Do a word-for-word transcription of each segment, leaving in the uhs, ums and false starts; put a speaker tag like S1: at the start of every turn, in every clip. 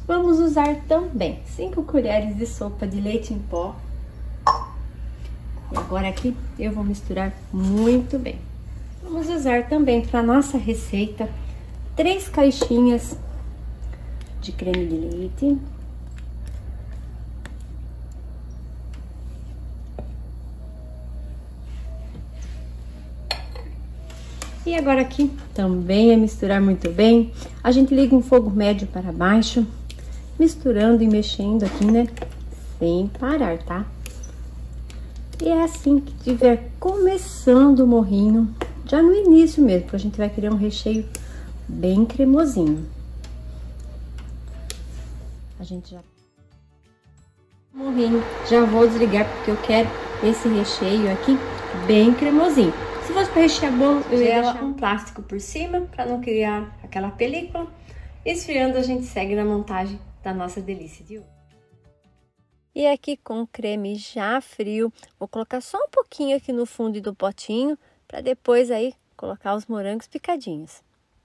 S1: Vamos usar também cinco colheres de sopa de leite em pó. E agora aqui eu vou misturar muito bem. Vamos usar também para nossa receita três caixinhas de creme de leite. E agora aqui também é misturar muito bem. A gente liga um fogo médio para baixo, misturando e mexendo aqui, né? Sem parar, tá? E é assim que tiver começando o morrinho, já no início mesmo, porque a gente vai criar um recheio bem cremosinho. A gente já... Morrinho, já vou desligar porque eu quero esse recheio aqui bem cremosinho. Se fosse para rechear bolo, eu ia deixar um plástico por cima para não criar aquela película. Esfriando, a gente segue na montagem da nossa delícia de hoje. E aqui com o creme já frio, vou colocar só um pouquinho aqui no fundo do potinho para depois aí colocar os morangos picadinhos.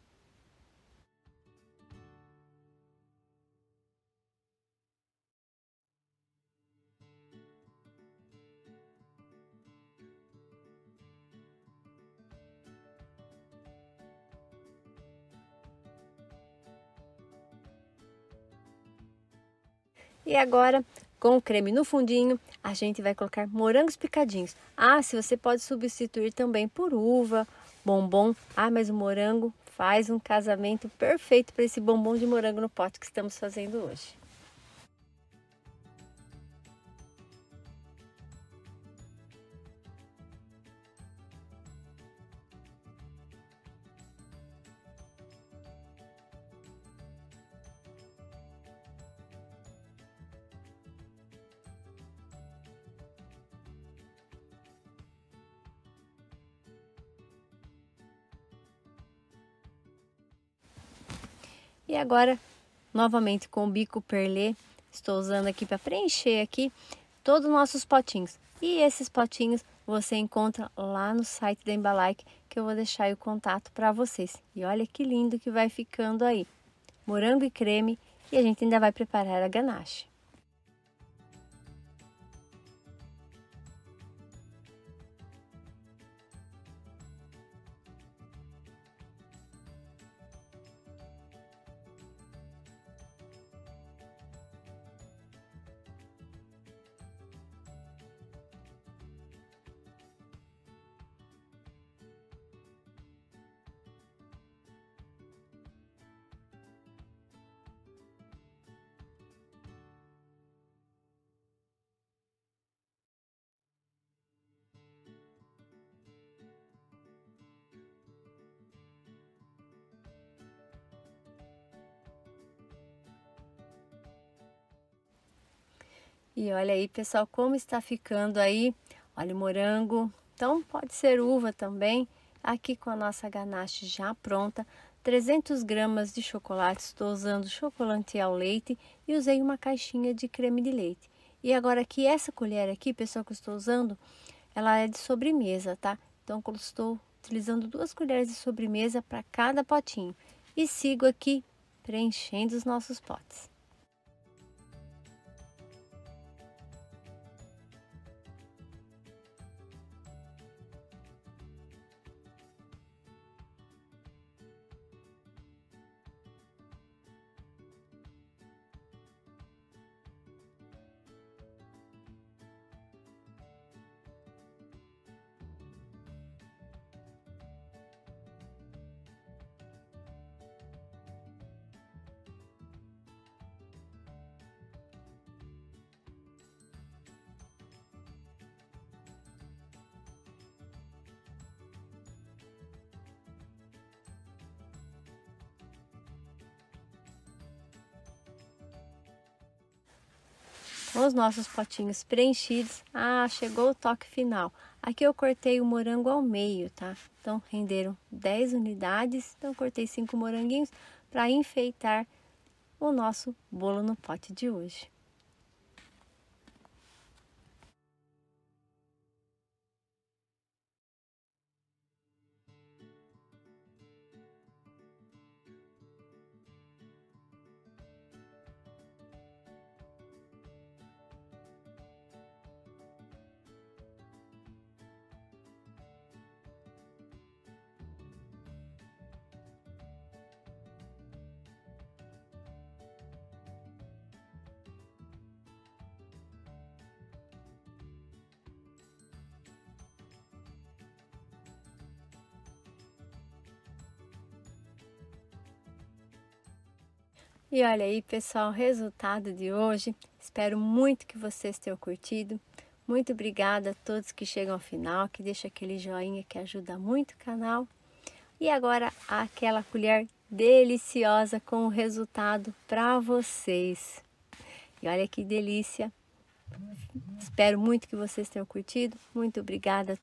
S1: E agora, com o creme no fundinho, a gente vai colocar morangos picadinhos. Ah, se você pode substituir também por uva, bombom. Ah, mas o morango faz um casamento perfeito para esse bombom de morango no pote que estamos fazendo hoje. E agora, novamente com o bico perlê, estou usando aqui para preencher aqui todos os nossos potinhos. E esses potinhos você encontra lá no site da Embalike, que eu vou deixar aí o contato para vocês. E olha que lindo que vai ficando aí. Morango e creme, e a gente ainda vai preparar a ganache. E olha aí, pessoal, como está ficando aí. Olha o morango, então pode ser uva também. Aqui com a nossa ganache já pronta. trezentas gramas de chocolate, estou usando chocolate ao leite e usei uma caixinha de creme de leite. E agora aqui, essa colher aqui, pessoal, que eu estou usando, ela é de sobremesa, tá? Então eu estou utilizando duas colheres de sobremesa para cada potinho. E sigo aqui preenchendo os nossos potes. Com os nossos potinhos preenchidos, ah, chegou o toque final. Aqui eu cortei o morango ao meio, tá? Então renderam dez unidades, então cortei cinco moranguinhos para enfeitar o nosso bolo no pote de hoje. E olha aí, pessoal, o resultado de hoje. Espero muito que vocês tenham curtido. Muito obrigada a todos que chegam ao final, que deixam aquele joinha que ajuda muito o canal. E agora aquela colher deliciosa com o resultado para vocês. E olha que delícia. Espero muito que vocês tenham curtido. Muito obrigada